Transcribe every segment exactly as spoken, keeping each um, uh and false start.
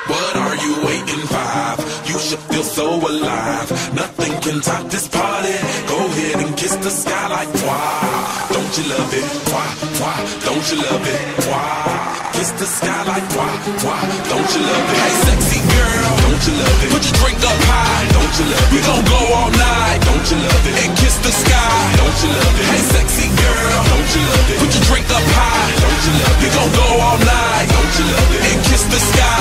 What are you waiting for? You should feel so alive. Nothing can top this party. Go ahead and kiss the sky like why? Don't you love it? Why? Why? Don't you love it? Why? Kiss the sky like why? Why? Don't you love it? Hey, sexy girl, don't you love it? Put your drink up high, don't you love it? We gon' go all night, don't you love it? And kiss the sky, don't you love it? Hey, sexy girl, don't you love it? Put your drink up high, don't you love it? We gon' go all night, don't you love it? And kiss the sky.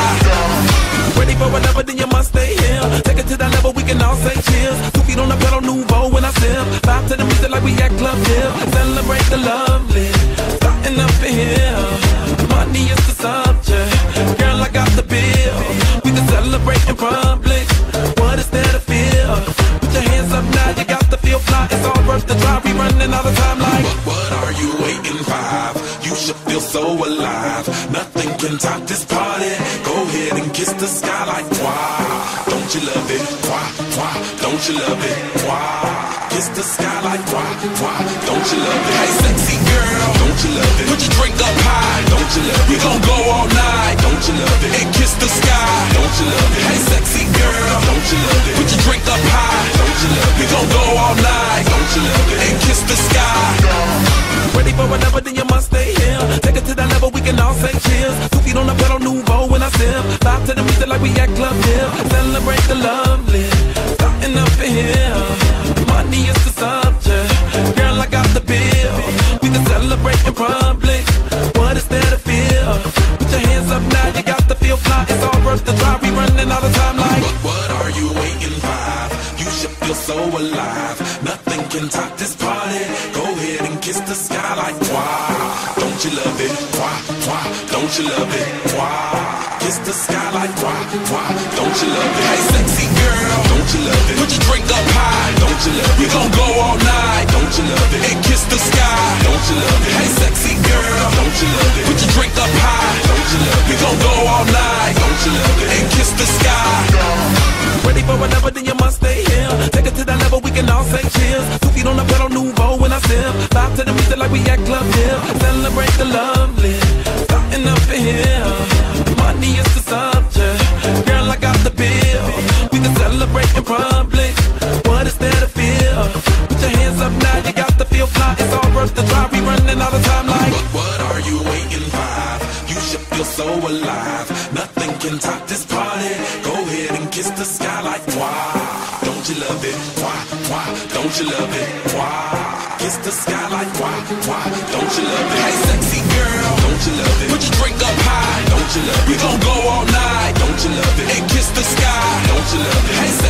Ready for whatever, then you must stay here. Take it to that level, we can all say cheers. Two feet on the pedal, nouveau when I sip. Vibe to the music like we at Club Dip. Celebrate the lovely, starting up in here. Money is the subject, girl, I got the bill. We can celebrate in public, what is there to feel? Put your hands up now, you got to feel fly. It's all worth the drive, we running out of time like what, what are you waiting for? You should feel so alive. Nothing can top this party. Go ahead and kiss the sky like why? Don't you love it? Why? Why? Don't you love it? Why? Kiss the sky like why? Why? Don't you love it? Hey, sexy girl, don't you love it? Put your drink up high, don't you love it? We gon' go all night, don't you love it? And kiss the sky, don't you love it? Hey, sexy girl, don't you love it? Put your drink up high, don't you love it? We gon' go all night, don't you love it? And kiss the sky. Ready for whatever, then you must stay here. Take it to that level, we can all say cheers. Two feet on the pedal, nouveau when I sip. Vibe to the music like we at Club Dip. Celebrate the lovely, starting up in here. Money is the subject, girl, I got the bill. We can celebrate in public, what is there to feel? Put your hands up now, you got to feel fly. It's all worth the drive, we running out of time like what, what are you waiting for? You should feel so alive. Nothing can top this party. Go ahead and kiss the sky like why? Don't you love it? Why? Why? Don't you love it? Why? Kiss the sky like why? Why? Don't you love it? Hey, sexy girl, don't you love it? Put your drink up high, don't you love it? We gon' go all night, don't you love it? And kiss the sky, don't you love it? Hey, sexy girl, don't you love it? Put your drink up high, don't you love it? We gon' go all night, don't you love it? And kiss the sky. Ready for whatever, then you must stay here. Take it to that level, we can all say cheers. Two feet on the pedal, nouveau when I sip. Vibe to the music like we at Club Dip. Celebrate the lovely, starting up in here. Money is the subject, girl, I got the bill. We can celebrate in public, what is there to feel? Put your hands up now, you got to feel fly. It's all worth the drive, we running out of time like what, what are you waiting for? You should feel so alive. Nothing can top this party. Go ahead and kiss the sky like why? Don't you love it? Why? Why? Don't you love it? Why? Kiss the sky like why? Why? Don't you love it? Hey, sexy girl, don't you love it? Put your drink up high, don't you love it? We gon' go all night, don't you love it? And kiss the sky, don't you love it? Hey,